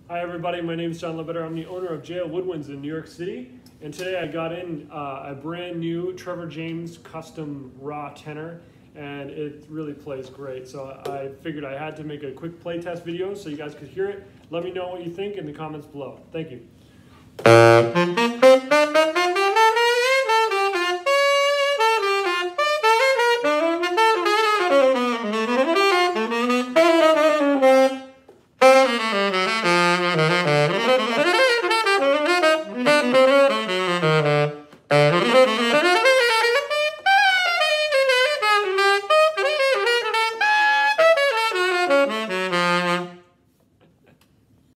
Hi everybody, my name is John Lebetter. I'm the owner of JL Woodwinds in New York City, and today I got in a brand new Trevor James custom raw tenor, and it really plays great. So I figured I had to make a quick play test video so you guys could hear it. Let me know what you think in the comments below. Thank you.